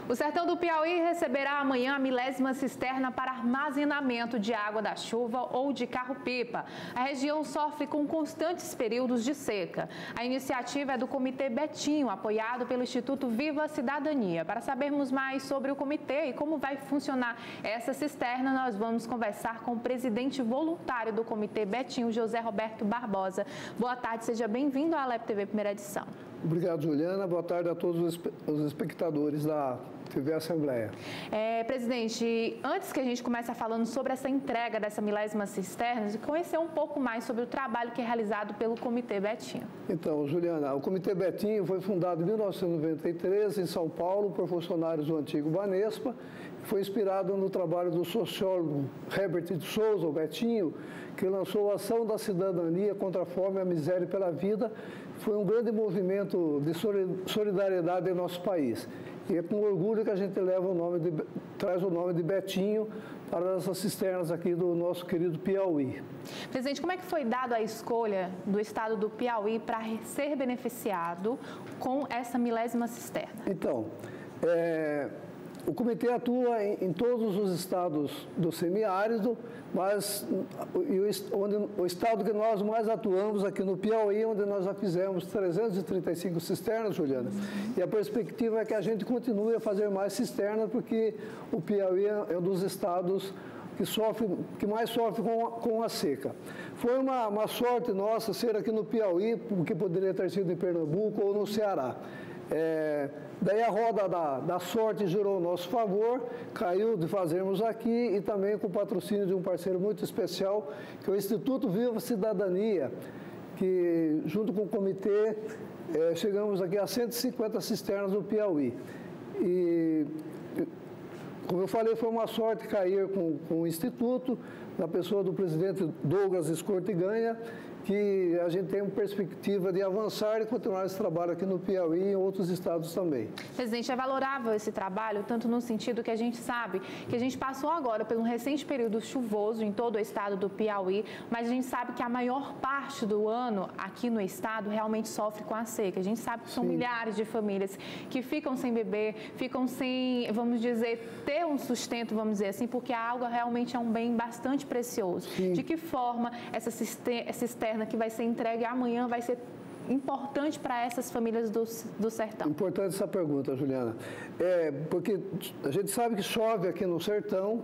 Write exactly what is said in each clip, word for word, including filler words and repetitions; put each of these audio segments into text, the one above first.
O sertão do Piauí receberá amanhã a milésima cisterna para armazenamento de água da chuva ou de carro-pipa. A região sofre com constantes períodos de seca. A iniciativa é do Comitê Betinho, apoiado pelo Instituto Viva Cidadania. Para sabermos mais sobre o comitê e como vai funcionar essa cisterna, nós vamos conversar com o presidente voluntário do Comitê Betinho, José Roberto Barbosa. Boa tarde, seja bem-vindo à Alep T V Primeira Edição. Obrigado, Juliana. Boa tarde a todos os espectadores da T V Assembleia. É, presidente, antes que a gente comece falando sobre essa entrega dessa milésima cisterna, conhecer um pouco mais sobre o trabalho que é realizado pelo Comitê Betinho. Então, Juliana, o Comitê Betinho foi fundado em mil novecentos e noventa e três em São Paulo por funcionários do antigo Banespa. Foi inspirado no trabalho do sociólogo Herbert de Souza, o Betinho, que lançou a Ação da Cidadania contra a Fome, a Miséria e pela Vida. Foi um grande movimento de solidariedade em nosso país. E é com orgulho que a gente leva o nome de, traz o nome de Betinho para essas cisternas aqui do nosso querido Piauí. Presidente, como é que foi dada a escolha do estado do Piauí para ser beneficiado com essa milésima cisterna? Então, é... o comitê atua em, em todos os estados do semiárido, mas o, onde, o estado que nós mais atuamos aqui no Piauí, onde nós já fizemos trezentas e trinta e cinco cisternas, Juliana, e a perspectiva é que a gente continue a fazer mais cisternas, porque o Piauí é um dos estados que, sofre, que mais sofre com a, com a seca. Foi uma, uma sorte nossa ser aqui no Piauí, porque poderia ter sido em Pernambuco ou no Ceará. É, daí a roda da, da sorte girou ao nosso favor, caiu de fazermos aqui e também com o patrocínio de um parceiro muito especial, que é o Instituto Viva Cidadania, que junto com o comitê é, chegamos aqui a cento e cinquenta cisternas no Piauí. E, como eu falei, foi uma sorte cair com, com o Instituto, na pessoa do presidente Douglas Escortiganha, que a gente tem uma perspectiva de avançar e continuar esse trabalho aqui no Piauí e em outros estados também. Presidente, é valorável esse trabalho, tanto no sentido que a gente sabe que a gente passou agora por um recente período chuvoso em todo o estado do Piauí, mas a gente sabe que a maior parte do ano aqui no estado realmente sofre com a seca. A gente sabe que são Sim. milhares de famílias que ficam sem beber, ficam sem, vamos dizer, ter um sustento, vamos dizer assim, porque a água realmente é um bem bastante precioso. Sim. De que forma essa cisterna que vai ser entregue amanhã vai ser importante para essas famílias do, do sertão? Importante essa pergunta, Juliana. É, porque a gente sabe que chove aqui no sertão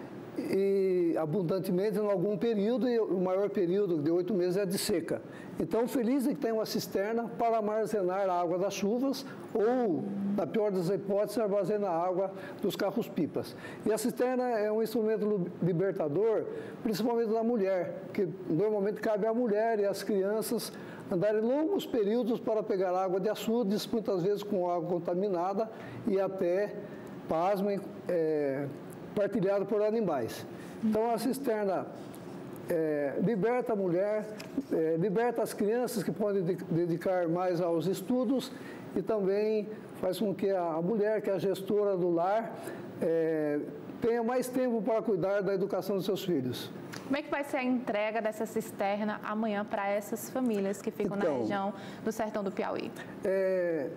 e abundantemente em algum período, e o maior período de oito meses é de seca. Então, feliz é que tem uma cisterna para armazenar a água das chuvas ou, na pior das hipóteses, armazenar a água dos carros-pipas. E a cisterna é um instrumento libertador, principalmente da mulher, que normalmente cabe à mulher e às crianças andarem longos períodos para pegar água de açudes, muitas vezes com água contaminada e até, pasmem, é, partilhado por animais. Então, a cisterna é, liberta a mulher, é, liberta as crianças que podem de, dedicar mais aos estudos e também faz com que a mulher, que é a gestora do lar, é, tenha mais tempo para cuidar da educação dos seus filhos. Como é que vai ser a entrega dessa cisterna amanhã para essas famílias que ficam então, na região do sertão do Piauí? É,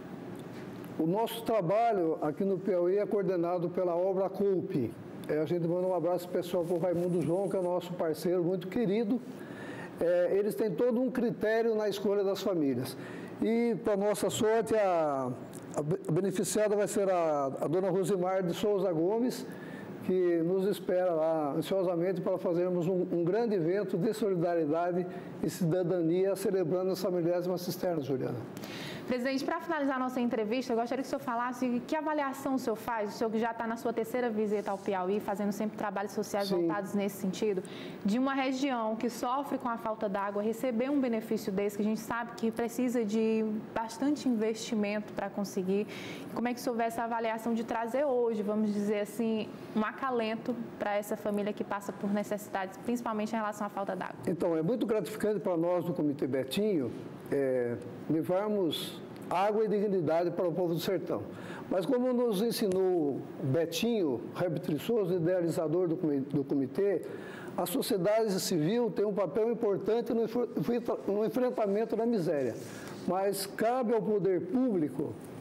O nosso trabalho aqui no Piauí é coordenado pela Obra Coupe. É, a gente manda um abraço pessoal para o Raimundo João, que é o nosso parceiro muito querido. É, eles têm todo um critério na escolha das famílias. E, para nossa sorte, a, a beneficiada vai ser a, a dona Rosimar de Souza Gomes, que nos espera lá ansiosamente para fazermos um, um grande evento de solidariedade e cidadania celebrando essa milésima cisterna, Juliana. Presidente, para finalizar a nossa entrevista, eu gostaria que o senhor falasse que avaliação o senhor faz, o senhor que já está na sua terceira visita ao Piauí, fazendo sempre trabalhos sociais Sim. voltados nesse sentido, de uma região que sofre com a falta d'água, receber um benefício desse, que a gente sabe que precisa de bastante investimento para conseguir. Como é que o senhor vê essa avaliação de trazer hoje, vamos dizer assim, um acalento para essa família que passa por necessidades, principalmente em relação à falta d'água? Então, é muito gratificante para nós do Comitê Betinho é, levarmos água e dignidade para o povo do sertão. Mas como nos ensinou Betinho, Herbert de Souza, idealizador do comitê, a sociedade civil tem um papel importante no enfrentamento da miséria. Mas cabe ao poder público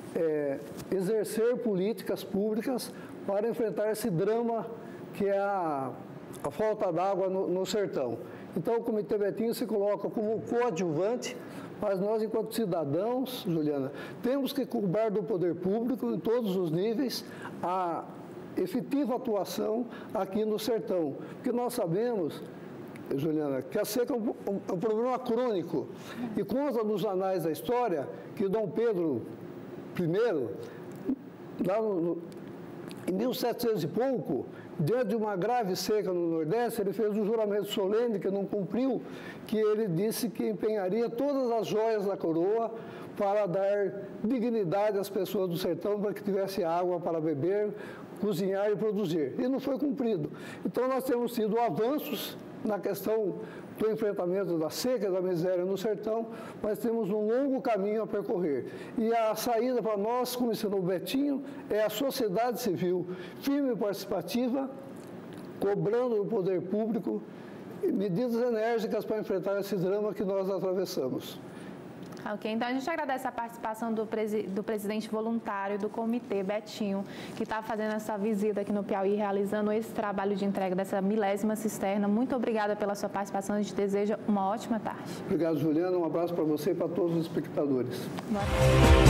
é, exercer políticas públicas para enfrentar esse drama que é a, a falta d'água no, no sertão. Então, o Comitê Betinho se coloca como coadjuvante, mas nós, enquanto cidadãos, Juliana, temos que cobrar do poder público, em todos os níveis, a efetiva atuação aqui no sertão. Porque nós sabemos, Juliana, que a seca é um, um, um problema crônico. E consta nos anais da história que Dom Pedro I, lá no, no, em mil e setecentos e pouco, diante de uma grave seca no Nordeste, ele fez um juramento solene que não cumpriu, que ele disse que empenharia todas as joias da coroa para dar dignidade às pessoas do sertão, para que tivesse água para beber, cozinhar e produzir. E não foi cumprido. Então, nós temos tido avanços na questão do enfrentamento da seca e da miséria no sertão, mas temos um longo caminho a percorrer. E a saída para nós, como ensinou o Betinho, é a sociedade civil firme e participativa, cobrando do poder público medidas enérgicas para enfrentar esse drama que nós atravessamos. Ok, então a gente agradece a participação do, presi do presidente voluntário do Comitê, Betinho, que está fazendo essa visita aqui no Piauí, realizando esse trabalho de entrega dessa milésima cisterna. Muito obrigada pela sua participação, a gente deseja uma ótima tarde. Obrigado, Juliana, um abraço para você e para todos os espectadores. Boa tarde.